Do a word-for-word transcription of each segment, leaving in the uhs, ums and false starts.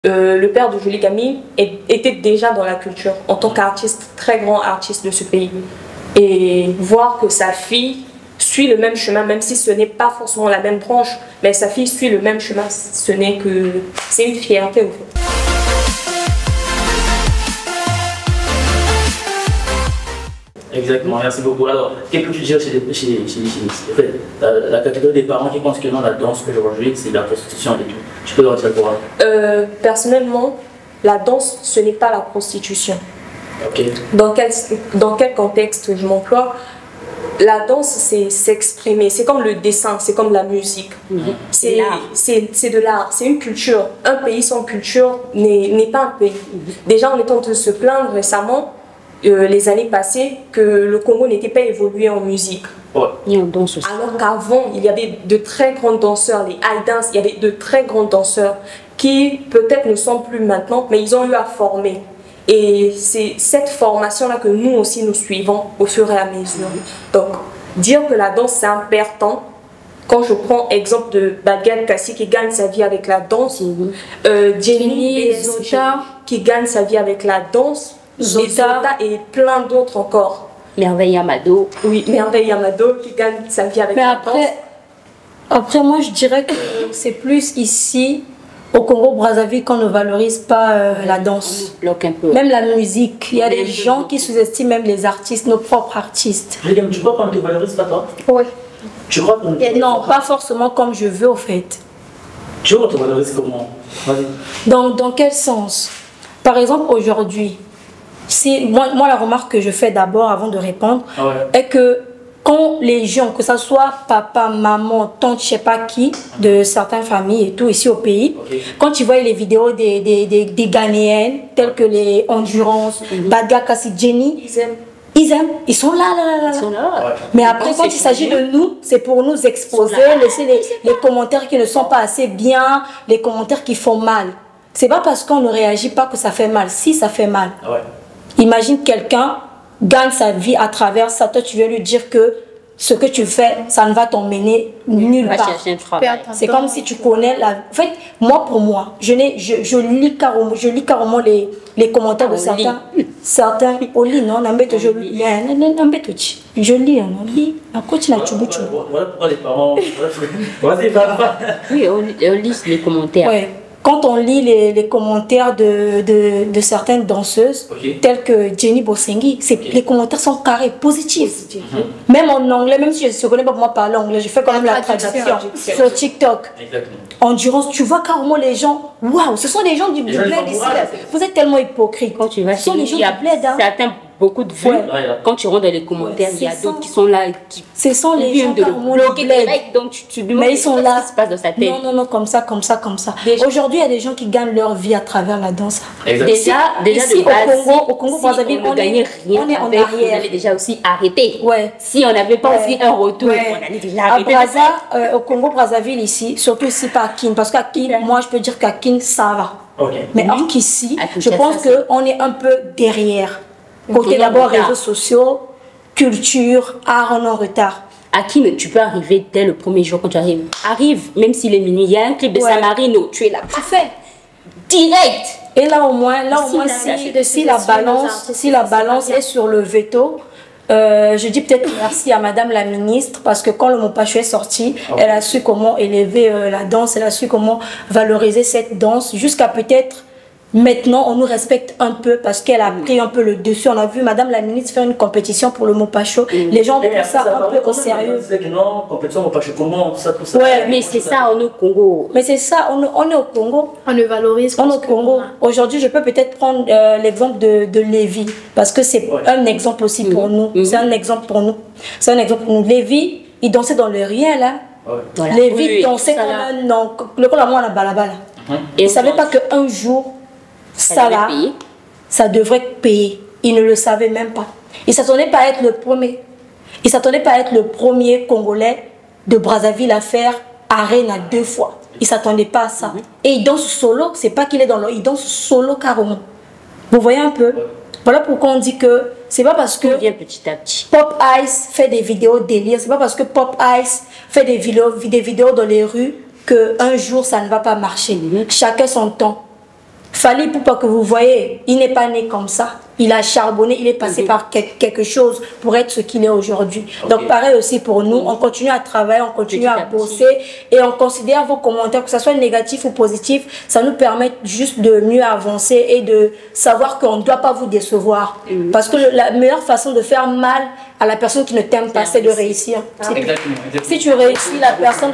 Euh, le père de Julie Camille est, était déjà dans la culture en tant qu'artiste, très grand artiste de ce pays. Et voir que sa fille suit le même chemin, même si ce n'est pas forcément la même branche, mais sa fille suit le même chemin, ce n'est que... c'est une fierté au fait. Exactement, merci beaucoup. Alors, qu'est-ce que tu dirais chez, chez, chez, chez, chez la, la catégorie des parents qui pensent que non, la danse aujourd'hui, c'est de la prostitution et tout. Tu peux leur dire quoi? euh, Personnellement, la danse, ce n'est pas la prostitution. Ok. Dans quel, dans quel contexte je m'emploie? La danse, c'est s'exprimer. C'est comme le dessin, c'est comme la musique. Mmh. C'est de l'art, c'est une culture. Un pays sans culture n'est pas un pays. Mmh. Déjà, on est en train de se plaindre récemment, Euh, les années passées, que le Congo n'était pas évolué en musique. Ouais. Et en danse aussi. Alors qu'avant, il y avait de très grands danseurs, les high dance, il y avait de très grands danseurs qui peut-être ne sont plus maintenant, mais ils ont eu à former. Et c'est cette formation-là que nous aussi nous suivons au fur et à mesure. Donc, dire que la danse c'est un perd-temps, quand je prends exemple de Badgal Kassi qui gagne sa vie avec la danse, mmh. euh, Jenny Zota qui gagne sa vie avec la danse, Zota, Zota et plein d'autres encore. Merveille Amado. Oui, Merveille Amado qui gagne sa vie avec Mais la après, danse. Après, moi, je dirais que c'est plus ici, au Congo-Brazzaville, qu'on ne valorise pas euh, la danse. Un peu. Même la musique. Il y a des gens qui sous-estiment même les artistes, nos propres artistes. Tu crois qu'on ne te valorise pas, toi? Oui. Tu crois qu'on te... Non, pas forcément comme je veux, au fait. Tu vois qu'on te valorise comment? Dans, dans quel sens? Par exemple, aujourd'hui, si, moi, moi, la remarque que je fais d'abord avant de répondre ah ouais. est que quand les gens, que ce soit papa, maman, tante, je sais pas qui, de certaines familles et tout, ici au pays, okay. Quand tu vois les vidéos des, des, des, des Ghanéennes, telles que les Endurance, mm-hmm. Badga Kassi, Jenny, ils aiment. Ils aiment, ils sont là, là, là, là. Ils sont là. Ouais. Mais après, quand il s'agit de nous, c'est pour nous exposer, laisser les, les commentaires qui ne sont pas assez bien, les commentaires qui font mal. C'est pas parce qu'on ne réagit pas que ça fait mal. Si, ça fait mal. Ouais. Imagine quelqu'un gagne sa vie à travers ça. Toi, tu veux lui dire que ce que tu fais, ça ne va t'emmener nulle part. C'est comme si tu connais la... En fait, moi, pour moi, je, je, je lis carrément, je lis carrément les, les commentaires de certains. Certains, au lit, non, je lis. Je lis, on lit. Voilà pourquoi les parents... Vas-y, va. Oui, on lit les commentaires. Ouais. Quand on lit les, les commentaires de, de, de certaines danseuses, okay. Telles que Jenny Bosengi, okay. Les commentaires sont carrés, positifs. Positif. Mm-hmm. Même en anglais, même si je ne connais pas comment parler anglais, je fais quand même la, la traduction, traduction sur TikTok. Exactement. Endurance, tu vois carrément les gens, waouh, ce sont des gens du bled ici. Vous êtes tellement hypocrites. Quand tu vas ce sont les gens du bled. Hein. Ça atteint beaucoup de vues. Ouais. Quand tu rentres dans les commentaires, ouais, il y a d'autres qui sont là. Qui ce sont les gens de bloquer les likes, donc tu, tu mais ils sont là. Ce qui se passe dans sa tête. Non, non, non, comme ça, comme ça, comme ça. Aujourd'hui, il y a des gens qui gagnent leur vie à travers la danse. Exactement. Déjà, déjà ici, de base, au Congo, au Congo, si Brazzaville, on ne gagnait rien, on est en avec, arrière. On allait déjà aussi arrêter. Ouais. Si on n'avait pas ouais. aussi un retour, ouais. On allait déjà arrêter. À Brazza, euh, au Congo, Brazzaville, ici, surtout ici pas à Kin, parce qu'à Kin, moi, je peux dire qu'à Kin, ça va. Okay. Mais or qu'ici, je pense qu'on est un peu derrière. Côté d'abord réseaux sociaux, culture, art, on est en retard. À qui tu peux arriver dès le premier jour quand tu arrives. Arrive, même s'il est minuit, il y a un clip de ouais. Samarino, tu es là, parfait, direct. Et là au moins, là au moins si, si, si la balance, si la balance est sur le veto, euh, je dis peut-être merci à Madame la ministre parce que quand le Mopacho est sorti, oh. Elle a su comment élever euh, la danse, elle a su comment valoriser cette danse jusqu'à peut-être. Maintenant, on nous respecte un peu parce qu'elle a pris un peu le dessus. On a vu Madame la ministre faire une compétition pour le Mopacho. Mm. Les gens prennent ça, ça un peu au sérieux. Non, compétition Mopacho, comment ça, tout ça. Ouais, mais c'est ça, on est au Congo. Mais c'est ça, on, on est au Congo. On le valorise. On est au Congo. Aujourd'hui, je peux peut-être prendre euh, l'exemple de, de Lévi parce que c'est ouais. Un exemple aussi pour mm. nous. Mm. C'est un exemple pour nous. C'est un exemple pour nous. Lévi, il dansait dans le rien là. Ouais. Voilà. Lévi oui, dansait comme un non. Le coup, la moi, la balabala. Et il ne savait pas qu'un jour, ça là, ça devrait payer. Il ne le savait même pas. Il ne s'attendait pas à être le premier. Il ne s'attendait pas à être le premier Congolais de Brazzaville à faire Arena deux fois. Il ne s'attendait pas à ça. Mm-hmm. Et il danse solo. C'est pas qu'il est dans le... Il danse solo carrément. Vous voyez un peu? Voilà pourquoi on dit que c'est pas parce que petit à petit. Pop Ice fait des vidéos délire. C'est pas parce que Pop Ice fait des vidéos, des vidéos dans les rues qu'un jour ça ne va pas marcher. Mm-hmm. Chacun son temps. Fally Ipupa que vous voyez, il n'est pas né comme ça. Il a charbonné, il est passé mm-hmm. par quelque chose pour être ce qu'il est aujourd'hui. Okay. Donc pareil aussi pour nous, on continue à travailler, on continue à bosser et on considère vos commentaires, que ce soit négatif ou positif, ça nous permet juste de mieux avancer et de savoir qu'on ne doit pas vous décevoir. Mm-hmm. Parce que la meilleure façon de faire mal à la personne qui ne t'aime pas, c'est de réussir. Ah. Si, exactement, exactement. Si tu réussis, la personne...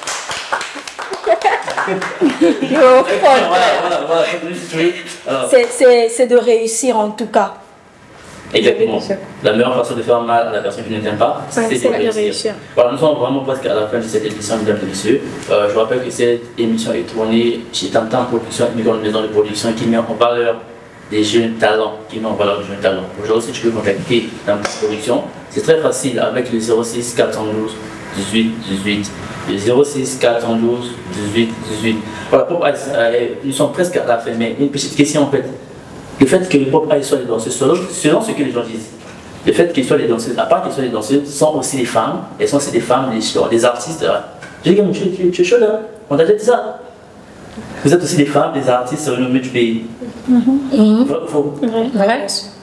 C'est de réussir en tout cas. Exactement. La meilleure façon de faire mal à la personne qui ne t'aime pas, c'est ouais, de réussir. réussir. Voilà, nous sommes vraiment presque à la fin de cette émission, mesdames et messieurs. Euh, je rappelle que cette émission est tournée chez Tantan Production, une grande maison de production qui met en valeur des jeunes talents, qui met en valeur des jeunes talents. Aujourd'hui, si tu veux contacter Tantan Production, c'est très facile avec le zéro six quatre cent douze dix-huit dix-huit. Le zéro six quatre cent douze dix-huit dix-huit. Voilà, Pop Ice, euh, nous sommes presque à la fin, mais une petite question en fait. Le fait que Pop Ice soit les danseuses, selon ce que les gens disent, le fait qu'ils soient les danseuses, à part qu'ils soient les danseuses, sont aussi des femmes, elles sont aussi des femmes, des, des artistes. J'ai dit, tu, tu, tu es chaud là, on t'a déjà dit ça. Vous êtes aussi des femmes, des artistes renommés du pays. Mm-hmm. Faut, faut... Ouais. Ouais.